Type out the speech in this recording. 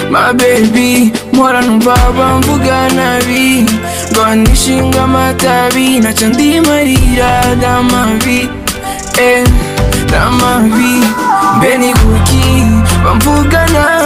my baby. Mpora numva bamvuga nabi ngo nishinga amatabi ntacyo ndimarira n'amabi n'amabi. Mbe ni kuki bamvuga nabi